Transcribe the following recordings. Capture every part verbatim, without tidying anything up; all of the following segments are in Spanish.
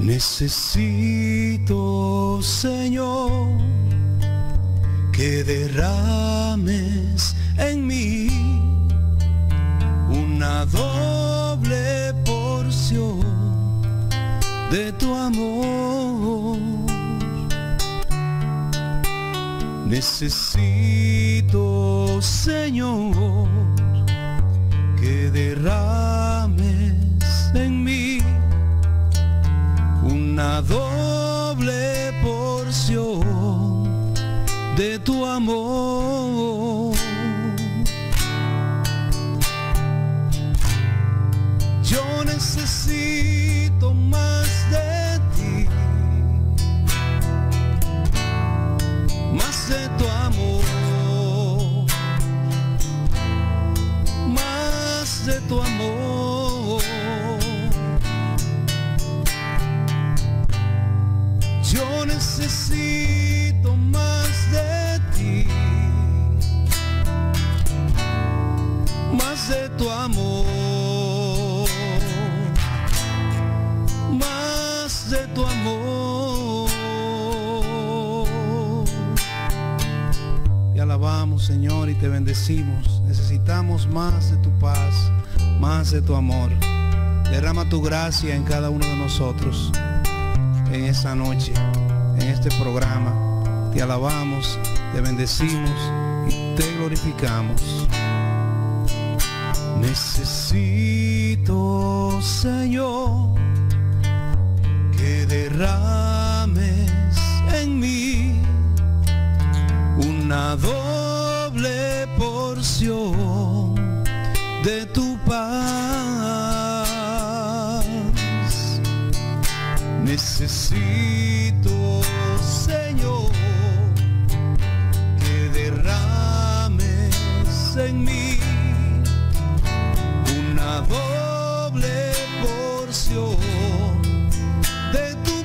Necesito, Señor, que derrames en mí una doble porción de tu amor. Necesito, Señor, que derrames en mí una doble porción de tu amor. Yo necesito más de ti, más de tu amor, más de tu amor. Yo necesito más de ti, más de tu amor, más de tu amor. Te alabamos, Señor, y te bendecimos. Necesitamos más de tu paz, más de tu amor. Derrama tu gracia en cada uno de nosotros en esta noche, en este programa. Te alabamos, te bendecimos y te glorificamos. Necesito, Señor, que derrames en mí una doble porción de tu paz. Necesito, Señor, que derrames en mí una doble porción de tu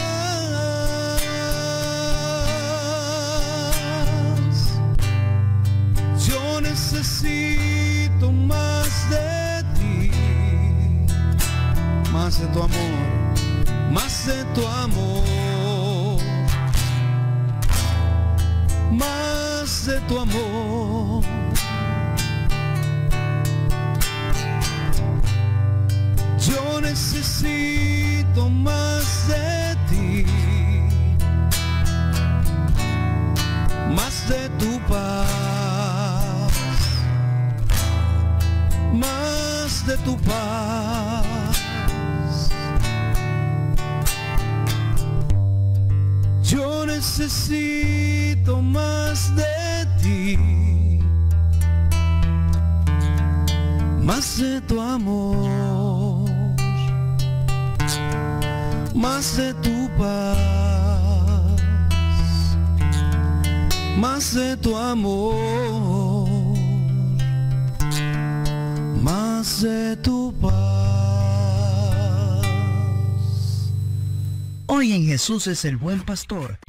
paz. Yo necesito más de ti, más de tu amor, más de tu amor, más de tu amor. Yo necesito más de ti, más de tu paz, más de tu paz. Yo necesito más de ti, más de tu amor, más de tu paz, más de tu amor, más de tu paz. Hoy en Jesús es el Buen Pastor